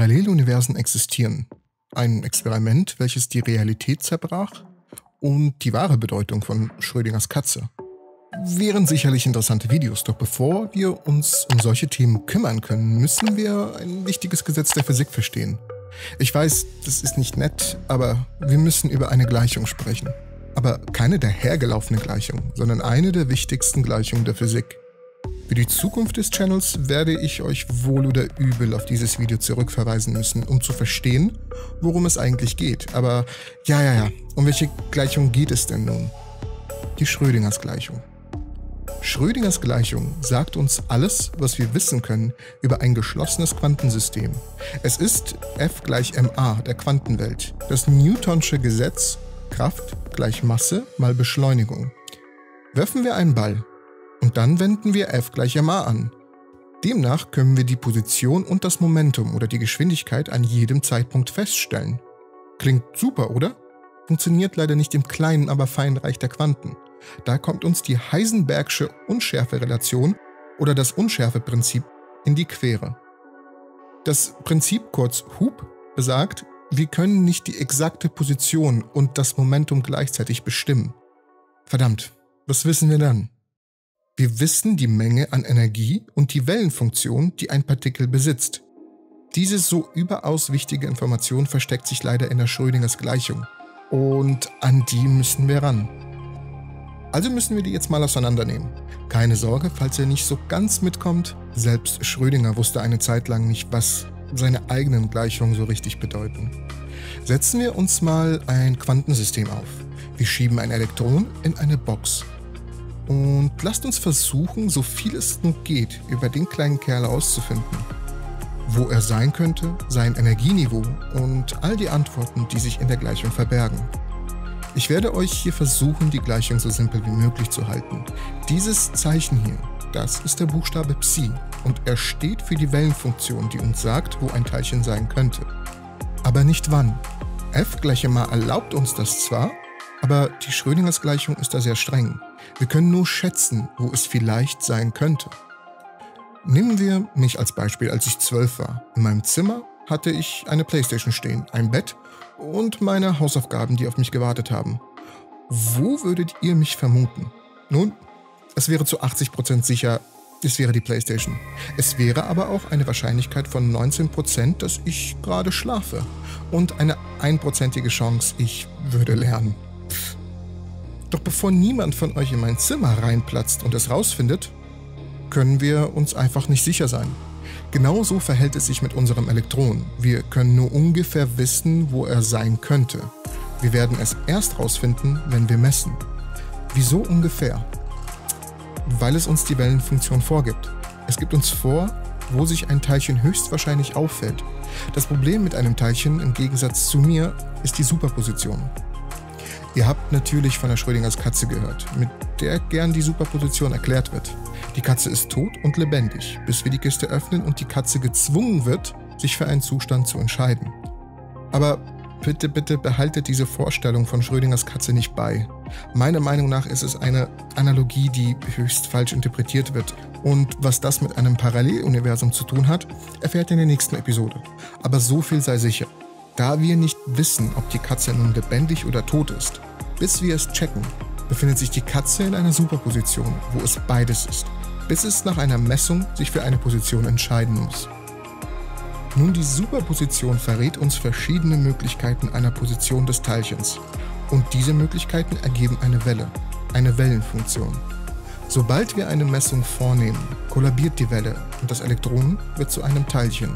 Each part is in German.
Paralleluniversen existieren. Ein Experiment, welches die Realität zerbrach und die wahre Bedeutung von Schrödingers Katze. Wären sicherlich interessante Videos, doch bevor wir uns um solche Themen kümmern können, müssen wir ein wichtiges Gesetz der Physik verstehen. Ich weiß, das ist nicht nett, aber wir müssen über eine Gleichung sprechen. Aber keine dahergelaufene Gleichung, sondern eine der wichtigsten Gleichungen der Physik. Für die Zukunft des Channels werde ich euch wohl oder übel auf dieses Video zurückverweisen müssen, um zu verstehen, worum es eigentlich geht. Aber ja, um welche Gleichung geht es denn nun? Die Schrödingers Gleichung. Schrödingers Gleichung sagt uns alles, was wir wissen können über ein geschlossenes Quantensystem. Es ist F gleich ma der Quantenwelt, das Newtonsche Gesetz Kraft gleich Masse mal Beschleunigung. Werfen wir einen Ball und dann wenden wir F gleich ma an. Demnach können wir die Position und das Momentum oder die Geschwindigkeit an jedem Zeitpunkt feststellen. Klingt super, oder? Funktioniert leider nicht im kleinen, aber feinen Reich der Quanten. Da kommt uns die Heisenbergsche Unschärferelation oder das Unschärfeprinzip in die Quere. Das Prinzip, kurz Hooke, besagt, wir können nicht die exakte Position und das Momentum gleichzeitig bestimmen. Verdammt, was wissen wir dann? Wir wissen die Menge an Energie und die Wellenfunktion, die ein Partikel besitzt. Diese so überaus wichtige Information versteckt sich leider in der Schrödingers Gleichung. Und an die müssen wir ran. Also müssen wir die jetzt mal auseinandernehmen. Keine Sorge, falls ihr nicht so ganz mitkommt. Selbst Schrödinger wusste eine Zeit lang nicht, was seine eigenen Gleichungen so richtig bedeuten. Setzen wir uns mal ein Quantensystem auf. Wir schieben ein Elektron in eine Box. Und lasst uns versuchen, so viel es nur geht, über den kleinen Kerl herauszufinden. Wo er sein könnte, sein Energieniveau und all die Antworten, die sich in der Gleichung verbergen. Ich werde euch hier versuchen, die Gleichung so simpel wie möglich zu halten. Dieses Zeichen hier, das ist der Buchstabe Psi und er steht für die Wellenfunktion, die uns sagt, wo ein Teilchen sein könnte. Aber nicht wann. F gleich ma erlaubt uns das zwar, aber die Schrödingers Gleichung ist da sehr streng. Wir können nur schätzen, wo es vielleicht sein könnte. Nehmen wir mich als Beispiel, als ich 12 war. In meinem Zimmer hatte ich eine Playstation stehen, ein Bett und meine Hausaufgaben, die auf mich gewartet haben. Wo würdet ihr mich vermuten? Nun, es wäre zu 80% sicher, es wäre die Playstation. Es wäre aber auch eine Wahrscheinlichkeit von 19%, dass ich gerade schlafe. Und eine 1%ige Chance, ich würde lernen. Doch bevor niemand von euch in mein Zimmer reinplatzt und es rausfindet, können wir uns einfach nicht sicher sein. Genauso verhält es sich mit unserem Elektron. Wir können nur ungefähr wissen, wo er sein könnte. Wir werden es erst rausfinden, wenn wir messen. Wieso ungefähr? Weil es uns die Wellenfunktion vorgibt. Es gibt uns vor, wo sich ein Teilchen höchstwahrscheinlich auffällt. Das Problem mit einem Teilchen, im Gegensatz zu mir, ist die Superposition. Ihr habt natürlich von der Schrödingers Katze gehört, mit der gern die Superposition erklärt wird. Die Katze ist tot und lebendig, bis wir die Kiste öffnen und die Katze gezwungen wird, sich für einen Zustand zu entscheiden. Aber bitte behaltet diese Vorstellung von Schrödingers Katze nicht bei. Meiner Meinung nach ist es eine Analogie, die höchst falsch interpretiert wird. Und was das mit einem Paralleluniversum zu tun hat, erfährt ihr in der nächsten Episode. Aber so viel sei sicher. Da wir nicht wissen, ob die Katze nun lebendig oder tot ist, bis wir es checken, befindet sich die Katze in einer Superposition, wo es beides ist, bis es nach einer Messung sich für eine Position entscheiden muss. Nun, die Superposition verrät uns verschiedene Möglichkeiten einer Position des Teilchens und diese Möglichkeiten ergeben eine Welle, eine Wellenfunktion. Sobald wir eine Messung vornehmen, kollabiert die Welle und das Elektron wird zu einem Teilchen.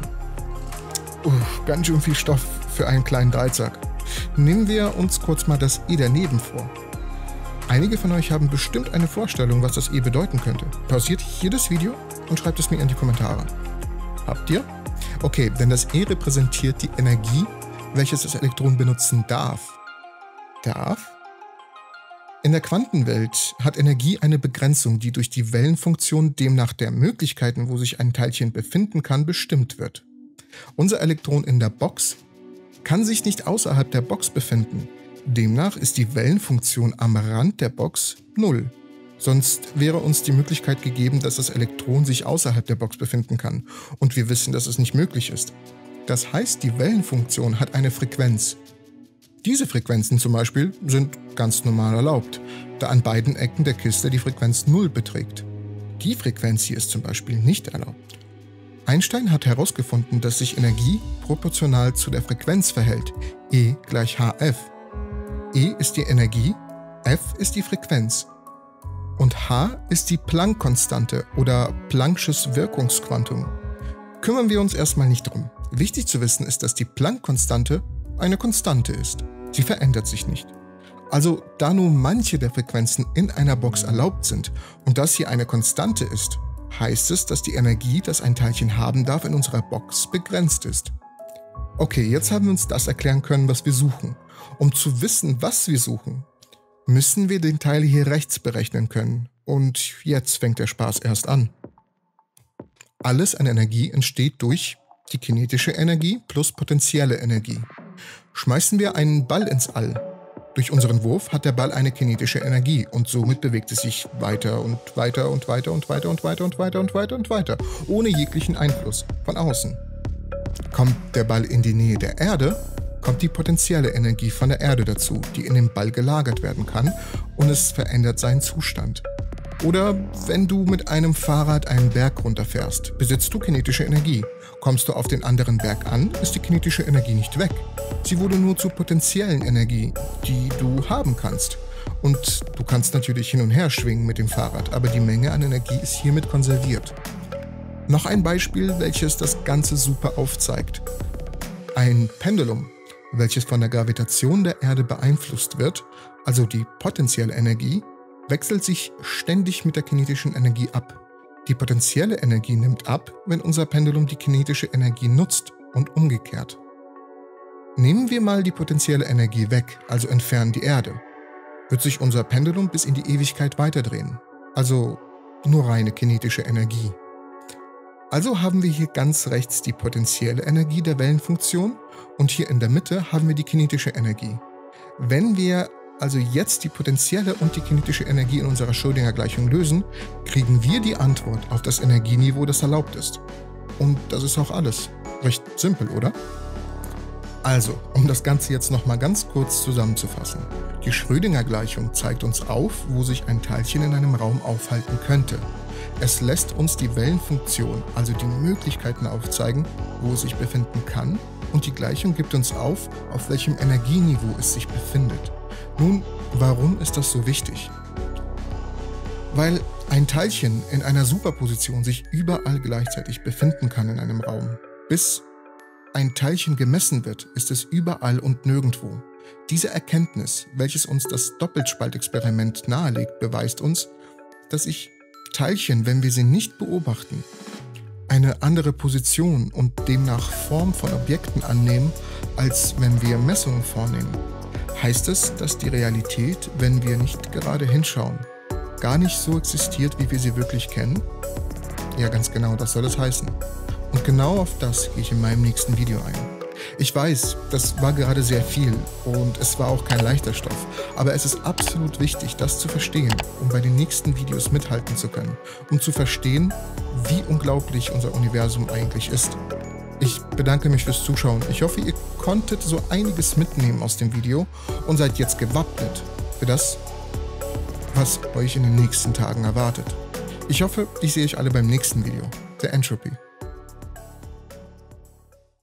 Ganz schön viel Stoff für einen kleinen Dreizack. Nehmen wir uns kurz mal das E daneben vor. Einige von euch haben bestimmt eine Vorstellung, was das E bedeuten könnte. Pausiert hier das Video und schreibt es mir in die Kommentare. Habt ihr? Okay, denn das E repräsentiert die Energie, welches das Elektron benutzen darf. Darf? In der Quantenwelt hat Energie eine Begrenzung, die durch die Wellenfunktion demnach der Möglichkeiten, wo sich ein Teilchen befinden kann, bestimmt wird. Unser Elektron in der Box kann sich nicht außerhalb der Box befinden. Demnach ist die Wellenfunktion am Rand der Box 0. Sonst wäre uns die Möglichkeit gegeben, dass das Elektron sich außerhalb der Box befinden kann. Und wir wissen, dass es nicht möglich ist. Das heißt, die Wellenfunktion hat eine Frequenz. Diese Frequenzen zum Beispiel sind ganz normal erlaubt, da an beiden Ecken der Kiste die Frequenz 0 beträgt. Die Frequenz hier ist zum Beispiel nicht erlaubt. Einstein hat herausgefunden, dass sich Energie proportional zu der Frequenz verhält, E gleich Hf. E ist die Energie, F ist die Frequenz. Und H ist die Planck-Konstante oder Planck'sches Wirkungsquantum. Kümmern wir uns erstmal nicht drum. Wichtig zu wissen ist, dass die Planck-Konstante eine Konstante ist. Sie verändert sich nicht. Also, da nur manche der Frequenzen in einer Box erlaubt sind und das hier eine Konstante ist, heißt es, dass die Energie, das ein Teilchen haben darf, in unserer Box begrenzt ist. Okay, jetzt haben wir uns das erklären können, was wir suchen. Um zu wissen, was wir suchen, müssen wir den Teil hier rechts berechnen können. Und jetzt fängt der Spaß erst an. Alles an Energie entsteht durch die kinetische Energie plus potenzielle Energie. Schmeißen wir einen Ball ins All. Durch unseren Wurf hat der Ball eine kinetische Energie und somit bewegt es sich weiter und weiter und weiter und weiter und weiter und weiter und weiter und weiter, ohne jeglichen Einfluss von außen. Kommt der Ball in die Nähe der Erde, kommt die potenzielle Energie von der Erde dazu, die in dem Ball gelagert werden kann und es verändert seinen Zustand. Oder wenn du mit einem Fahrrad einen Berg runterfährst, besitzt du kinetische Energie. Kommst du auf den anderen Berg an, ist die kinetische Energie nicht weg. Sie wurde nur zur potenziellen Energie, die du haben kannst. Und du kannst natürlich hin und her schwingen mit dem Fahrrad, aber die Menge an Energie ist hiermit konserviert. Noch ein Beispiel, welches das Ganze super aufzeigt. Ein Pendulum, welches von der Gravitation der Erde beeinflusst wird, also die potenzielle Energie, wechselt sich ständig mit der kinetischen Energie ab. Die potenzielle Energie nimmt ab, wenn unser Pendulum die kinetische Energie nutzt und umgekehrt. Nehmen wir mal die potenzielle Energie weg, also entfernen die Erde, wird sich unser Pendulum bis in die Ewigkeit weiterdrehen, also nur reine kinetische Energie. Also haben wir hier ganz rechts die potenzielle Energie der Wellenfunktion und hier in der Mitte haben wir die kinetische Energie. Wenn wir also jetzt die potenzielle und die kinetische Energie in unserer Schrödinger-Gleichung lösen, kriegen wir die Antwort auf das Energieniveau, das erlaubt ist. Und das ist auch alles. Recht simpel, oder? Also, um das Ganze jetzt nochmal ganz kurz zusammenzufassen. Die Schrödinger-Gleichung zeigt uns auf, wo sich ein Teilchen in einem Raum aufhalten könnte. Es lässt uns die Wellenfunktion, also die Möglichkeiten aufzeigen, wo es sich befinden kann, und die Gleichung gibt uns auf welchem Energieniveau es sich befindet. Nun, warum ist das so wichtig? Weil ein Teilchen in einer Superposition sich überall gleichzeitig befinden kann in einem Raum. Bis ein Teilchen gemessen wird, ist es überall und nirgendwo. Diese Erkenntnis, welches uns das Doppelspaltexperiment nahelegt, beweist uns, dass sich Teilchen, wenn wir sie nicht beobachten, eine andere Position und demnach Form von Objekten annehmen, als wenn wir Messungen vornehmen. Heißt es, dass die Realität, wenn wir nicht gerade hinschauen, gar nicht so existiert, wie wir sie wirklich kennen? Ja, ganz genau, das soll es heißen. Und genau auf das gehe ich in meinem nächsten Video ein. Ich weiß, das war gerade sehr viel und es war auch kein leichter Stoff, aber es ist absolut wichtig, das zu verstehen, um bei den nächsten Videos mithalten zu können, um zu verstehen, wie unglaublich unser Universum eigentlich ist. Ich bedanke mich fürs Zuschauen. Ich hoffe, ihr konntet so einiges mitnehmen aus dem Video und seid jetzt gewappnet für das, was euch in den nächsten Tagen erwartet. Ich hoffe, ich sehe euch alle beim nächsten Video. Der Entropy.